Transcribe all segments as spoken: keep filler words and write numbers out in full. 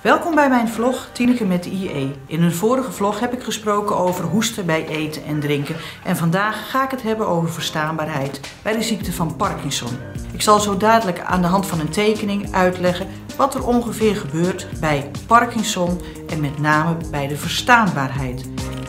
Welkom bij mijn vlog Tineke met de I E. In een vorige vlog heb ik gesproken over hoesten bij eten en drinken. En vandaag ga ik het hebben over verstaanbaarheid bij de ziekte van Parkinson. Ik zal zo dadelijk aan de hand van een tekening uitleggen wat er ongeveer gebeurt bij Parkinson en met name bij de verstaanbaarheid.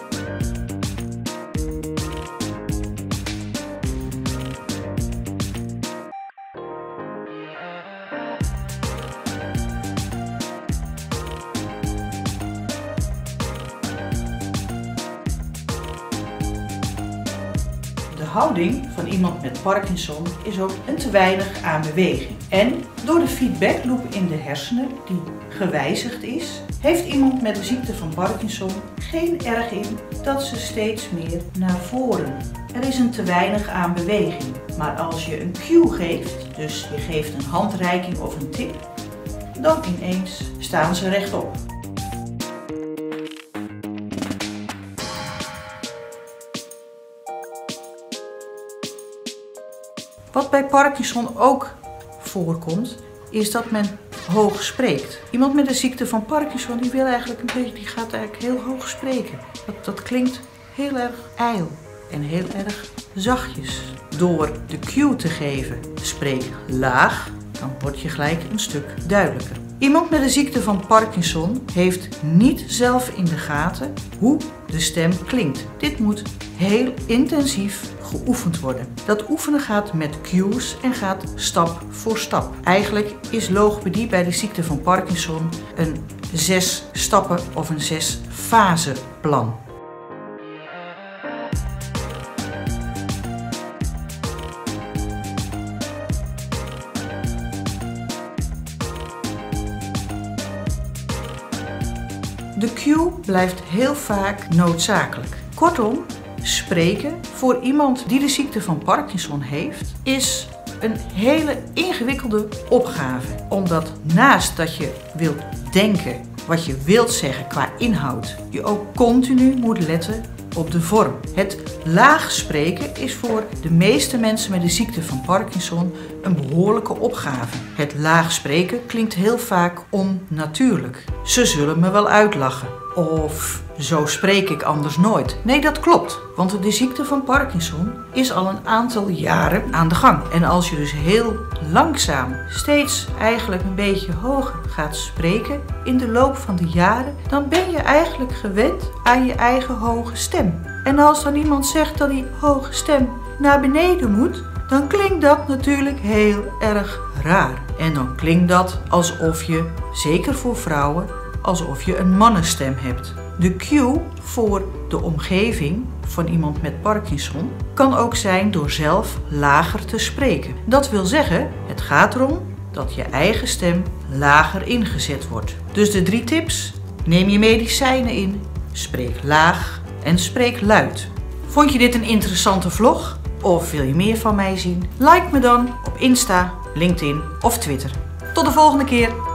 De houding van iemand met Parkinson is ook een te weinig aan beweging. En door de feedbackloop in de hersenen die gewijzigd is, heeft iemand met de ziekte van Parkinson geen erg in dat ze steeds meer naar voren. Er is een te weinig aan beweging. Maar als je een cue geeft, dus je geeft een handreiking of een tip, dan ineens staan ze rechtop. Wat bij Parkinson ook voorkomt, is dat men hoog spreekt. Iemand met de ziekte van Parkinson die wil eigenlijk een beetje, die gaat eigenlijk heel hoog spreken. Dat, dat klinkt heel erg ijl en heel erg zachtjes. Door de cue te geven, spreek laag, dan word je gelijk een stuk duidelijker. Iemand met de ziekte van Parkinson heeft niet zelf in de gaten hoe de stem klinkt. Dit moet heel intensief geoefend worden. Dat oefenen gaat met cues en gaat stap voor stap. Eigenlijk is logopedie bij de ziekte van Parkinson een zes stappen of een zes fase plan. De cue blijft heel vaak noodzakelijk. Kortom, spreken voor iemand die de ziekte van Parkinson heeft, is een hele ingewikkelde opgave. Omdat naast dat je wilt denken wat je wilt zeggen qua inhoud, je ook continu moet letten op de vorm. Het laag spreken is voor de meeste mensen met de ziekte van Parkinson een behoorlijke opgave. Het laag spreken klinkt heel vaak onnatuurlijk. Ze zullen me wel uitlachen. Of zo spreek ik anders nooit. Nee, dat klopt. Want de ziekte van Parkinson is al een aantal jaren aan de gang. En als je dus heel langzaam steeds eigenlijk een beetje hoger gaat spreken in de loop van de jaren, dan ben je eigenlijk gewend aan je eigen hoge stem. En als dan iemand zegt dat die hoge stem naar beneden moet, dan klinkt dat natuurlijk heel erg raar. En dan klinkt dat alsof je, zeker voor vrouwen, alsof je een mannenstem hebt. De cue voor de omgeving van iemand met Parkinson kan ook zijn door zelf lager te spreken. Dat wil zeggen, het gaat erom dat je eigen stem lager ingezet wordt. Dus de drie tips: neem je medicijnen in, spreek laag en spreek luid. Vond je dit een interessante vlog? Of wil je meer van mij zien? Like me dan op Insta, LinkedIn of Twitter. Tot de volgende keer!